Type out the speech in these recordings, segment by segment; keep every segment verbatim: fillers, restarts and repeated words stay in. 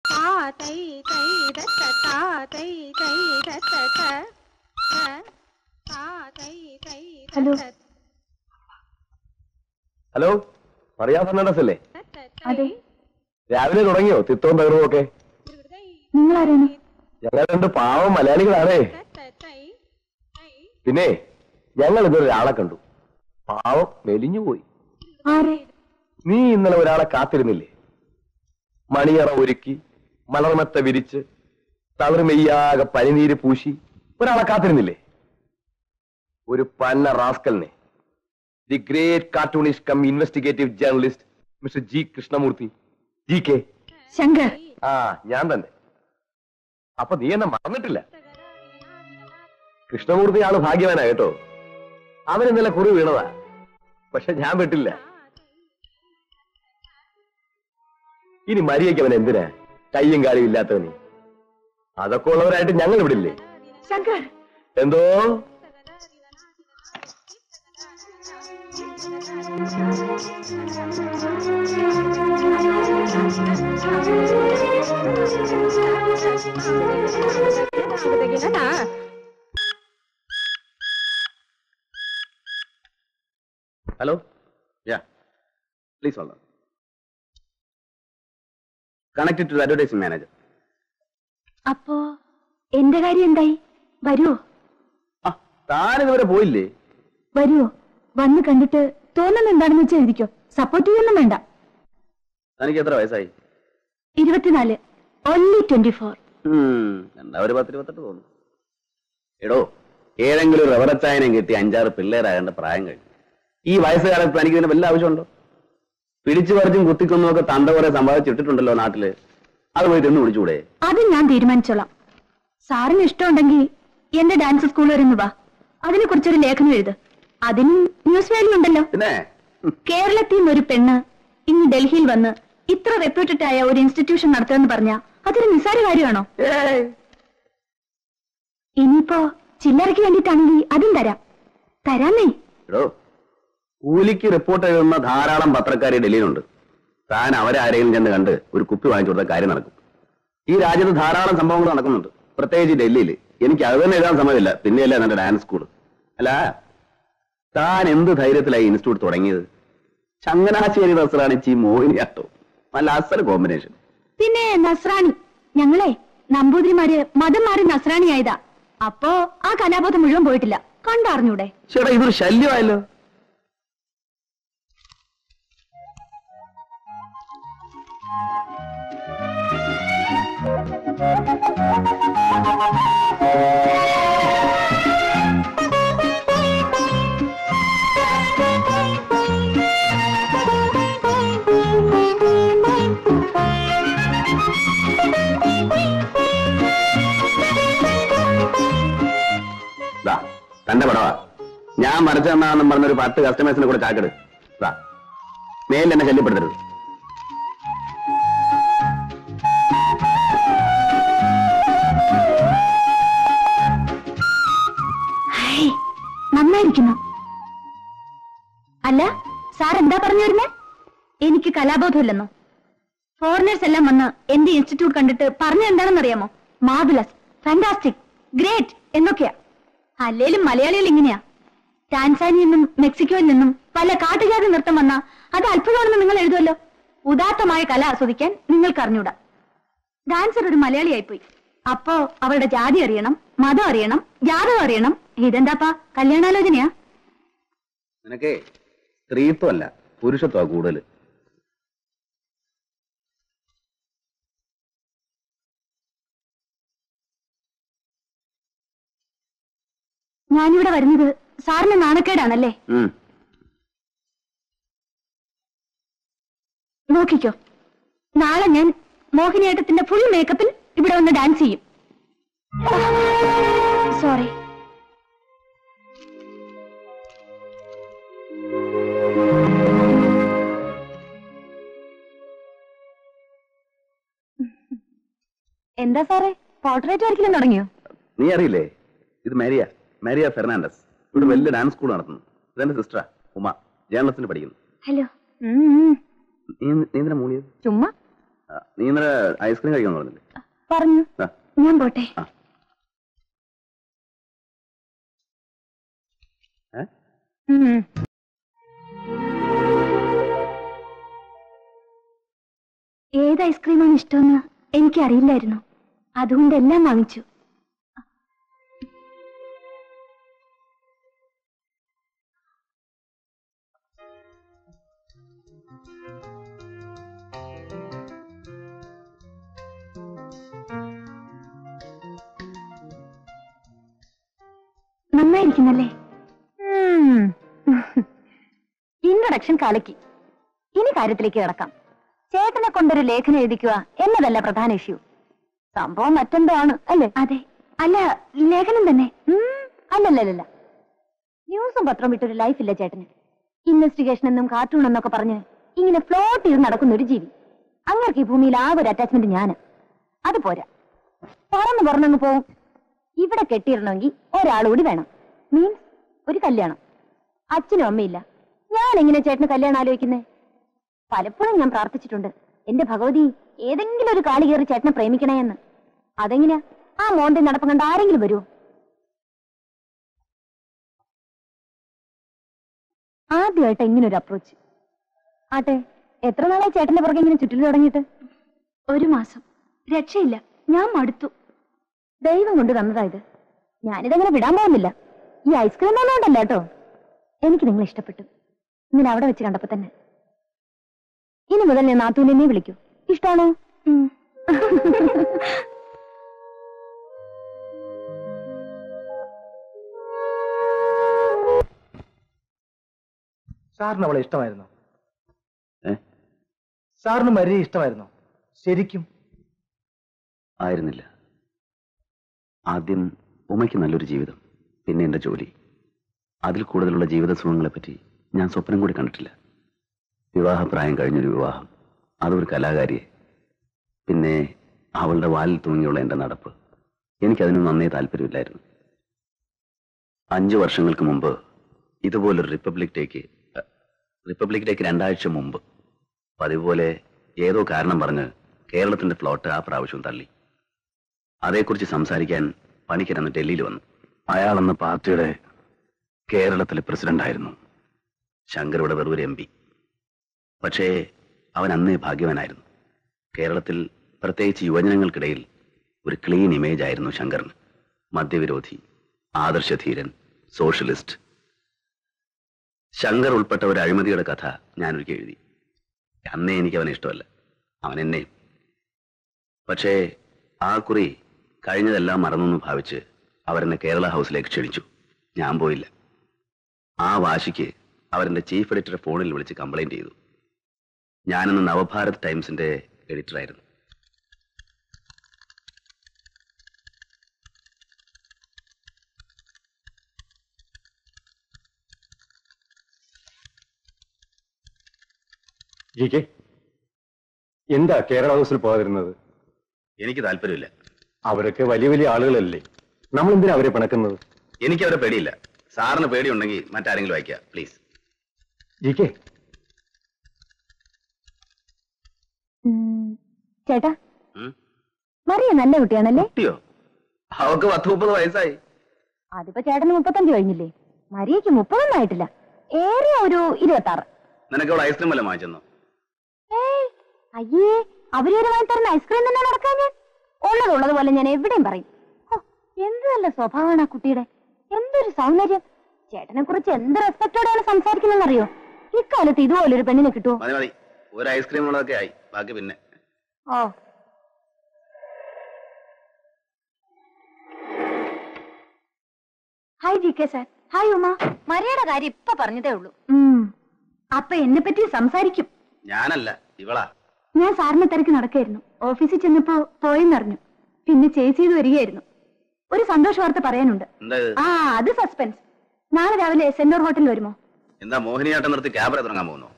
Hello hello, പറയാ Fernandez അല്ലേ? അതെ. രാവിലെ തുടങ്ങിയോ തിത്തവും തകർവും ഒക്കെ? നിങ്ങളാരാണ്? ഞങ്ങൾ രണ്ട് പാവം മലയാളികളാണേ. പിന്നെ ഞങ്ങൾ ഇന്നൊരു ഒരാളെ കണ്ടു. പാവം മെലിഞ്ഞുപോയി. ആരെ? നീ ഇന്നലെ ഒരാളെ കാത്തിരുന്നില്ലേ? മണിയറ ഒരുക്കി മലർമെത്ത വിരിച്ച് തളർമെയ്യാകെ പനിനീര് പൂശി ഒരാളെ കാത്തിരുന്നില്ലേ? ഒരു പന്ന റാസ്കലിനെ. The great cartoonist cum investigative journalist mister G Krishnamurthy, G K Shankar. ആ, ഞാൻ തന്നെ. അപ്പൊ നീ എന്നെ മറന്നിട്ടില്ല. കൃഷ്ണമൂർത്തി ആള് ഭാഗ്യവാനാ കേട്ടോ. അവൻ ഇന്നലെ കുറി വീണതാ, പക്ഷെ ഞാൻ വിട്ടില്ല. ഇനി മരിയയ്ക്ക് അവൻ എന്തിനാ കയ്യും കാലും ഇല്ലാത്തവ? നീ അതൊക്കെ ഉള്ളവരായിട്ട് ഞങ്ങൾ ഇവിടെ ഇല്ലേ? ശങ്കർ. എന്തോ hello, ya please hold on. Connected to advertising manager. അപ്പോ എന്റെ കാര്യം എന്തായി? വരുവോ? ആ, താനിതുവരെ പോയില്ലേ? വരുവോ? വന്ന് കണ്ടിട്ട് തോന്നുന്ന എന്താണെന്ന് വെച്ചാൽ എഴുതിക്കോ. സപ്പോർട്ട് ചെയ്യൊന്നും വേണ്ട. തനിക്ക് എത്ര വയസ്സായി? ഇരുപത്തിനാല്. Only twenty four. എന്താ ഒരു പത്തിരുപത്തെട്ട് തോന്നുന്നു. എടോ, ഏതെങ്കിലും ഒരു റവറച്ചായനം കിട്ടി അഞ്ചാറ് പിള്ളേരാകേണ്ട പ്രായം കഴിഞ്ഞു. ഈ വയസ്സുകാലത്ത് തനിക്ക് ഇതിന് വല്ല ആവശ്യമുണ്ടോ? പിടിച്ചു പറിച്ചും കുത്തിക്കൊന്നുമൊക്കെ തണ്ട കുറെ സമ്പാദിച്ചിട്ടിട്ടുണ്ടല്ലോ നാട്ടില്. അത് പോയി തിന്നു വിളിച്ചൂടെ? അത് ഞാൻ തീരുമാനിച്ചോളാം. സാറിന് ഇഷ്ടമുണ്ടെങ്കിൽ എന്റെ ഡാൻസ് സ്കൂൾ വരെ വാ. അതിനെ കുറിച്ചൊരു ലേഖനം എഴുത്. അതിന് ന്യൂസ് വാല്യൂ ഉണ്ടല്ലോ. പിന്നെ കേരളത്തിൽ നിന്ന് ഒരു പെണ്ണ് ഇന്ന് ഡൽഹിയിൽ വന്ന് ഇത്ര റെപ്യൂട്ടഡ് ആയ ഒരു ഇൻസ്റ്റിറ്റ്യൂഷൻ നടത്തുമെന്ന് പറഞ്ഞാ അതൊരു നിസ്സാര കാര്യമാണോ? ഇനിയിപ്പോ ചില്ലറയ്ക്ക് വേണ്ടിയിട്ടാണെങ്കിൽ അതും തരാം. തരാമേ. കൂലിക്ക് റിപ്പോർട്ട് എഴുതുന്ന ധാരാളം പത്രക്കാർ ഡൽഹിയിലുണ്ട്. താൻ അവരാരെങ്കിലും ചെന്ന് കണ്ട് ഒരു കുപ്പി വാങ്ങിച്ചു കൊടുത്ത കാര്യം നടക്കും. ഈ രാജ്യത്ത് ധാരാളം സംഭവങ്ങൾ നടക്കുന്നുണ്ട്, പ്രത്യേകിച്ച് ഡൽഹിയിൽ. എനിക്ക് അത് തന്നെ എഴുതാൻ സമയമില്ല, പിന്നെയല്ലേ എന്റെ ഡാൻസ് സ്കൂൾ. അല്ല, താൻ എന്ത് ധൈര്യത്തിലായി ഇൻസ്റ്റിറ്റ്യൂട്ട് തുടങ്ങിയത്? ചങ്ങനാശ്ശേരി നസ്രാണിച്ചി മോഹിനിയാട്ടോ, നല്ല അസൽ കോമ്പിനേഷൻ. പിന്നെ നസ്രാണി, ഞങ്ങളെ നമ്പൂതിരിമാര് മതം മാറി നസ്രാണിയായതാ. അപ്പോ ആ കലാബോധം മുഴുവൻ പോയിട്ടില്ല. കണ്ടറിഞ്ഞൂടെ? ചേട്ടാ, ഇതൊരു ശല്യമായല്ലോ. തന്റെ പടവാ. ഞാൻ മറിച്ചു തന്നാന്നും പറഞ്ഞൊരു പത്ത് കസ്റ്റമേഴ്സിനെ കൂടെ ചാക്കെട്. മേലിൽ എന്നെ ശല്യപ്പെടുത്തരുത്. നന്നായിരിക്കുന്നു. അല്ല, സാർ എന്താ പറഞ്ഞു വരുന്നേ? എനിക്ക് കലാബോധമില്ലെന്നോ? ഫോറിനേഴ്സ് എല്ലാം വന്ന് എന്റെ ഇൻസ്റ്റിറ്റ്യൂട്ട് കണ്ടിട്ട് പറഞ്ഞ എന്താണെന്നറിയാമോ? മാർവലസ്, ഫാന്റാസ്റ്റിക്, ഗ്രേറ്റ് എന്നൊക്കെയാ. അല്ലേലും മലയാളികൾ ഇങ്ങനെയാ. ടാൻസാനിയിൽ നിന്നും മെക്സിക്കോയിൽ നിന്നും പല കാട്ടുജാതി നൃത്തം വന്നാ അത് അത്ഭുതമാണെന്ന് നിങ്ങൾ എഴുതുമല്ലോ. ഉദാത്തമായ കല ആസ്വദിക്കാൻ നിങ്ങൾക്ക് അറിഞ്ഞൂടാ. ഡാൻസർ ഒരു മലയാളിയായിപ്പോയി. അപ്പോ അവരുടെ ജാതി അറിയണം, മതം അറിയണം, ജാതകം അറിയണം. ഇതെന്താപ്പാ, കല്യാണാലോചനയാ? നിനക്കേ സ്ത്രീത്വമല്ല പുരുഷത്വ കൂടുതൽ. ഞാനിവിടെ വരുന്നത് സാറിന് നാണക്കേടാണല്ലേ? നോക്കിക്കോ, നാളെ ഞാൻ മോഹിനിയാട്ടത്തിന്റെ ഫുൾ മേക്കപ്പിൽ ഇവിടെ വന്ന് ഡാൻസ് ചെയ്യും. സോറി. എന്താ സാറേ, പോർട്രേറ്റ് വരയ്ക്കലും തുടങ്ങിയോ? നീ അറിയില്ലേ, ഇത് മാരിയ മാരിയ ഫെർണാണ്ടസ്. ഇവിടെ വലിയ ഡാൻസ് സ്കൂൾ നടത്തുന്നു. ഇതെന്റെ സിസ്റ്ററാ ഉമ, ജേർണലിസ്റ്റിന് പഠിക്കുന്നു. ഹലോ. നീ എന്തിനാ മൂളിയത്? ചുമ്മാ. നീ ഇന്നലെ ഐസ്ക്രീം കഴിക്കാന്ന് പറഞ്ഞില്ലേ? പറഞ്ഞു. ഞാൻ പോട്ടെ. ഏത് ഐസ്ക്രീമാണ് ഇഷ്ടമെന്ന് എനിക്കറിയില്ലായിരുന്നു. അതുകൊണ്ട് എല്ലാം വാങ്ങിച്ചു. നന്നായിരിക്കുന്നല്ലേ? ഇൻട്രൊഡക്ഷൻ കലക്കി. ഇനി കാര്യത്തിലേക്ക് കിടക്കാം. ചേട്ടനെ കൊണ്ടൊരു ലേഖനം എഴുതിക്കുക എന്നതല്ല പ്രധാന ഇഷ്യൂ. സംഭവം മറ്റെന്തോ ആണ് അല്ലേ? അതെ. അല്ല, ലേഖനം തന്നെ. അല്ലല്ലല്ല, ന്യൂസും പത്രവും വിട്ടൊരു ലൈഫില്ല ചേട്ടന്. ഇൻവെസ്റ്റിഗേഷൻ എന്നും കാർട്ടൂൺ എന്നൊക്കെ പറഞ്ഞ് ഇങ്ങനെ ഫ്ലോട്ട് ചെയ്ത് നടക്കുന്ന ഒരു ജീവി. അങ്ങേർക്ക് ഈ ഭൂമിയിൽ ആ ഒരു അറ്റാച്ച്മെന്റ് ഞാന്. അത് പോരാ, പറന്ന് പറഞ്ഞങ്ങ് പോവും. ഇവിടെ കെട്ടിയിടണമെങ്കിൽ ഒരാളുകൂടി വേണം. മീൻസ് ഒരു കല്യാണം. അച്ഛനും അമ്മയില്ല. ഞാൻ എങ്ങനെ ചേട്ടന് കല്യാണം ആലോചിക്കുന്നേ? പലപ്പോഴും ഞാൻ പ്രാർത്ഥിച്ചിട്ടുണ്ട്, എന്റെ ഭഗവതി ഏതെങ്കിലും ഒരു കാലി കയറി ചേട്ടനെ പ്രേമിക്കണേ എന്ന്. അതെങ്ങനെയാ? ആ മോന്റെ നടപ്പ് കണ്ട് ആരെങ്കിലും വരുമോ? ആദ്യമായിട്ട് ഇങ്ങനൊരു അപ്രോച്ച്. ആട്ടെ, എത്ര നാളായി ചേട്ടന്റെ പുറകെ ഇങ്ങനെ ചുറ്റിൽ തുടങ്ങിയിട്ട്? ഒരു മാസം. രക്ഷയില്ല, ഞാൻ മടുത്തു. ദൈവം കൊണ്ട് തന്നതായത്. ഞാനിതങ്ങനെ വിടാൻ പോകുന്നില്ല. ഈ ഐസ്ക്രീം തന്നോണ്ടല്ല കേട്ടോ. എനിക്ക് നിങ്ങൾ ഇഷ്ടപ്പെട്ടു. ഇങ്ങനെ അവിടെ വെച്ച് കണ്ടപ്പോ തന്നെ. ഇനി മുതൽ ഞാൻ നാത്തൂനെ വിളിക്കൂ. ഇഷ്ടമാണോ? സാറിന് അവളെ ഇഷ്ടമായിരുന്നോ? സാറിന് മരിയെ ഇഷ്ടമായിരുന്നോ ശരിക്കും? ആയിരുന്നില്ല. ആദ്യം ഉമ്മയ്ക്ക് നല്ലൊരു ജീവിതം, പിന്നെ എന്റെ ജോലി. അതിൽ കൂടുതലുള്ള ജീവിത സുഖങ്ങളെപ്പറ്റി ഞാൻ സ്വപ്നം കൂടി കണ്ടിട്ടില്ല. വിവാഹപ്രായം കഴിഞ്ഞൊരു വിവാഹം, അതൊരു കലാകാരിയെ. പിന്നെ അവളുടെ വാലിൽ തൂങ്ങിയുള്ള എന്റെ നടപ്പ്, എനിക്കതിന് നന്നേ താല്പര്യമില്ലായിരുന്നു. അഞ്ചു വർഷങ്ങൾക്ക് മുമ്പ് ഇതുപോലൊരു റിപ്പബ്ലിക് ഡേക്ക് റിപ്പബ്ലിക് ഡേക്ക് രണ്ടാഴ്ച മുമ്പ് പതിപോലെ ഏതോ കാരണം പറഞ്ഞ് കേരളത്തിന്റെ ഫ്ലോട്ട് ആ പ്രാവശ്യം തള്ളി. അതേക്കുറിച്ച് സംസാരിക്കാൻ പണിക്കരന്ന് ഡൽഹിയിൽ വന്നു. അയാളെന്ന പാർട്ടിയുടെ കേരളത്തിലെ പ്രസിഡന്റായിരുന്നു. ശങ്കരുടെ വെറൂർ എം പി. പക്ഷേ അവൻ അന്നേ ഭാഗ്യവാനായിരുന്നു. കേരളത്തിൽ പ്രത്യേകിച്ച് യുവജനങ്ങൾക്കിടയിൽ ഒരു ക്ലീൻ ഇമേജ് ആയിരുന്നു ശങ്കറിന്. മദ്യവിരോധി, ആദർശധീരൻ, സോഷ്യലിസ്റ്റ്. ശങ്കർ ഉൾപ്പെട്ട ഒരു അഴിമതിയുടെ കഥ ഞാനൊരിക്കൽ എഴുതി. അന്നേ എനിക്ക് അവനെ ഇഷ്ടമല്ല, അവൻ എന്നെയും. പക്ഷേ ആ കുറി കഴിഞ്ഞതെല്ലാം മറന്നെന്ന് ഭാവിച്ച് അവരെന്നെ കേരള ഹൗസിലേക്ക് ക്ഷണിച്ചു. ഞാൻ പോയില്ല. ആ വാശിക്ക് അവരെന്റെ ചീഫ് എഡിറ്ററെ ഫോണിൽ വിളിച്ച് കംപ്ലൈന്റ് ചെയ്തു. ഞാനിന്ന് നവഭാരത് ടൈംസിന്റെ എഡിറ്ററായിരുന്നു. എന്താ കേരള ഹൗസിൽ പോകാതിരുന്നത്? എനിക്ക് താല്പര്യമില്ല. അവരൊക്കെ വലിയ വലിയ ആളുകളല്ലേ, നമ്മൾ എന്തിനാ അവരെ പിണക്കുന്നത്? എനിക്ക് അവരെ പേടിയില്ല. സാറിന് പേടിയുണ്ടെങ്കിൽ മറ്റാരെങ്കിലും അയക്കാം പ്ലീസ്. ജി കെ ചേട്ടാ, മറിയ നല്ല കുട്ടിയാണല്ലേ? കുട്ടിയോ? അവക്ക് പത്ത് മുപ്പത് വയസ്സായി. അതിപ്പോ ചേട്ടന് മുപ്പത്തഞ്ച് കഴിഞ്ഞില്ലേ? മരിയക്ക് മുപ്പതൊന്നും ആയിട്ടില്ല. ഏറെ ഒരു ഇരുപത്തി ആറ്. നിനക്ക് അവൾ ഐസ്ക്രീം വല്ല വാങ്ങിച്ചെന്നോ? ഏയ് അയ്യേ, അവരൊരു വാങ്ങി തരുന്ന ഐസ്ക്രീം തന്നെ നടക്കാൻ ഞാൻ ഉള്ളതുള്ളത് പോലെ ഞാൻ എവിടെയും പറയും. എന്ത് നല്ല സ്വഭാവമാണ് ആ കുട്ടിയുടെ. എന്തൊരു സൗന്ദര്യം. ചേട്ടനെ കുറിച്ച് എന്ത് റെസ്പെക്ടോടെയാണ് സംസാരിക്കുന്നതെന്നറിയോ? ഇക്കാലത്ത് ഇതുപോലൊരു പെണ്ണിനെ കിട്ടുമോ? മതി മതി, ഒരു ഐസ്ക്രീം ഉള്ളതൊക്കെ ആയി, ബാക്കി പിന്നെ. Oh hi G K sir. Hi ഉമ്മ. മരിയയുടെ കാര്യം ഇപ്പൊ പറഞ്ഞതേ ഉള്ളൂ. അപ്പൊ എന്നെ പറ്റി സംസാരിക്കും? ഞാനല്ല, ഇവളാ. ഞാൻ സാറിനെ തിരക്ക് നടക്കായിരുന്നു. ഓഫീസിൽ ചെന്നപ്പോ പോയെന്നറിഞ്ഞു. പിന്നെ ചേസ് ചെയ്ത് വരികയായിരുന്നു. ഒരു സന്തോഷ വാർത്ത പറയാനുണ്ട്. ആ, അത് സസ്പെൻസ്. നാളെ രാവിലെ സെന്റോർ ഹോട്ടലിൽ വരുമോ? എന്താ മോഹിനിയാട്ടം നിർത്തി ക്യാമറ തുടങ്ങാൻ പോകുന്നു?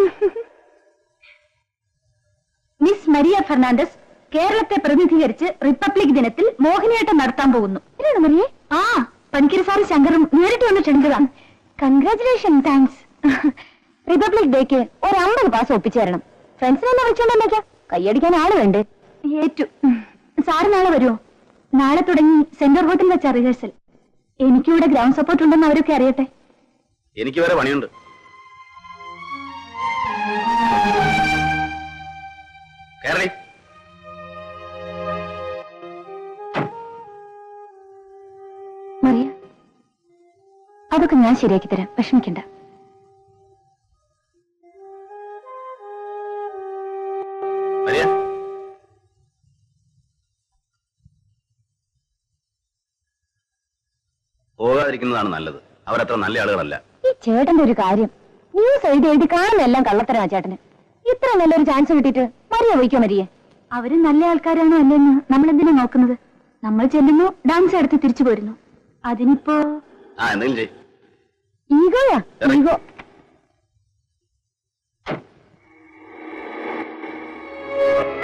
മിസ് മരിയ ഫെർണാണ്ടസ് കേരളത്തെ പ്രതിനിധീകരിച്ച് റിപ്പബ്ലിക് ദിനത്തിൽ മോഹിനിയാട്ടം നടത്താൻ പോകുന്നു. മരിയേ? ആ, പണിക്കര സാറ് ശങ്കറും നേരിട്ട് വന്ന് ക്ഷണിച്ചതാണ്. കൺഗ്രാറ്റുലേഷൻ. താങ്ക്സ്. റിപ്പബ്ലിക് ഡേക്ക് ഒരു അമ്പത് പാസ് ഒപ്പിച്ചു തരണം. ഫ്രണ്ട്സിനെ വിളിച്ചോണ്ടേക്കാം. കൈയടിക്കാൻ ആള് വേണ്ടേ? ഏറ്റു. സാറ് നാളെ വരുമോ? നാളെ തുടങ്ങി സെന്റർ ഹോട്ടലിൽ വെച്ച റിഹേഴ്സൽ. എനിക്കിവിടെ ഗ്രൗണ്ട് സപ്പോർട്ട് ഉണ്ടെന്ന് അവരൊക്കെ അറിയട്ടെ. എനിക്ക് വേറെ പണിയുണ്ട്. കേരളി മറിയ, അതൊക്കെ ഞാൻ ശരിയാക്കി തരാം, വിഷമിക്കണ്ട. മരിയ, പോകാതിരിക്കുന്നതാണ് നല്ലത്. അവരത്ര നല്ല ആളുകളല്ല. ഈ ചേട്ടന്റെ ഒരു കാര്യം, ന്യൂസ് എഴുതി എഴുതി കാണുന്നെല്ലാം കള്ളത്തരാ ചേട്ടന്. ഇത്ര നല്ലൊരു ചാൻസ് കിട്ടിയിട്ട് മരിയ പോയിക്കോ. മരിയെ, അവര് നല്ല ആൾക്കാരാണോ അല്ലെന്ന് നമ്മൾ എന്തിനാ നോക്കുന്നത്? നമ്മൾ ചെല്ലുന്നു, ഡാൻസ് എടുത്ത് തിരിച്ചു പോരുന്നു. അതിനിപ്പോ ആ എന്തെങ്കിലും ചെയ്. ഈഗോയാ ഈഗോ. ആ